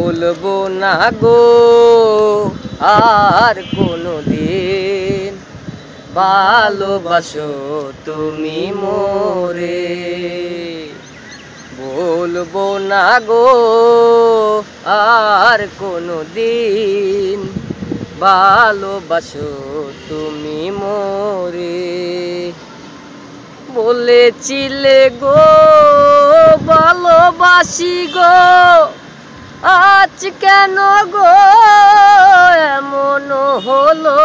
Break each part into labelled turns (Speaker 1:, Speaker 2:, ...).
Speaker 1: বলবো না গো আর কোনোদিন ভালোবাসো তুমি মোরে। বলবো না গো আর কোনোদিন ভালোবাসো তুমি মোরে। বলেছিলে গো ভালোবাসি গো, আজ কেন গো এমন হলো।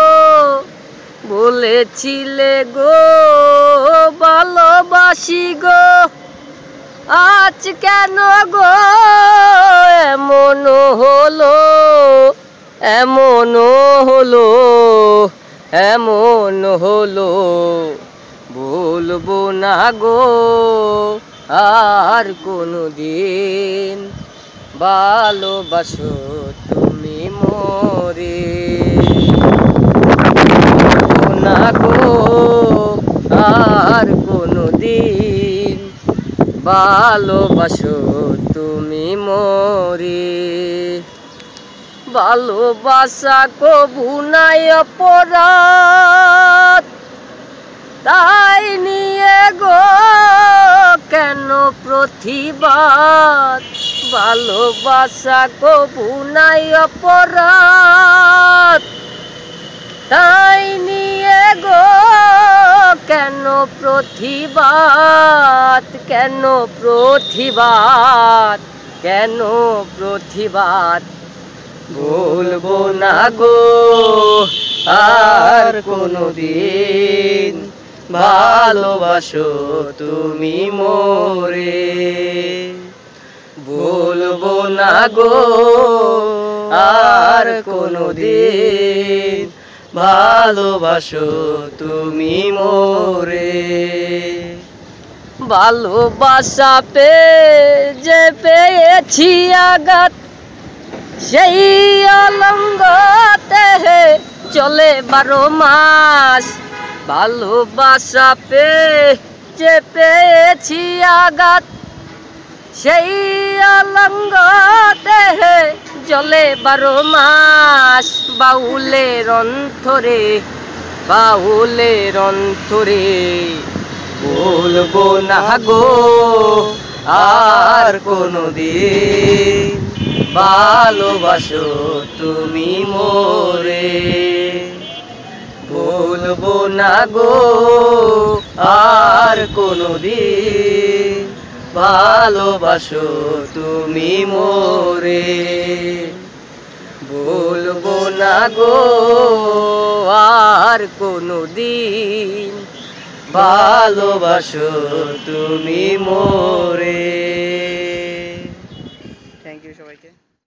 Speaker 1: বলেছিলে গো ভালোবাসি গো, আজ কেন গো এমন হলো। এমন হলো, এমন হলো। বলবো না গো আর কোনোদিন ভালোবাসো তুমি মোরে। বলবো না গো আর কোনোদিন ভালোবাসো তুমি মোরে। ভালোবাসা কবু নাই অপরাধ, তাই নিয়ে গো কেন প্রতিবাদ। ভালোবাসা কবু নাই অপরাধ, তাই নিয়ে গো কেন প্রতিবাদ। কেন প্রতিবাদ, কেন প্রতিবাদ। বলবো না গো আর কোনোদিন ভালোবাসো তুমি মোরে। বলবো না গো আর কোনোদিন ভালোবাসো তুমি মোরে। ভালোবাসা যে পেয়েছি আঘাত, সেই অলঙ্গতে চলে 12 মাস। ভালোবাসা যে পেয়েছি আঘাত, সেই অলঙ্গতে চলে 12 মাস। বাউলের অন্তরে, বাউলের অন্তরে। বলবো না গো আর কোনোদিন ভালোবাসো তুমি মোরে। বলবো না গো আর কোনোদিন ভালোবাসো তুমি মোরে। বলবো না গো আর কোনোদিন ভালোবাসো তুমি মোরে।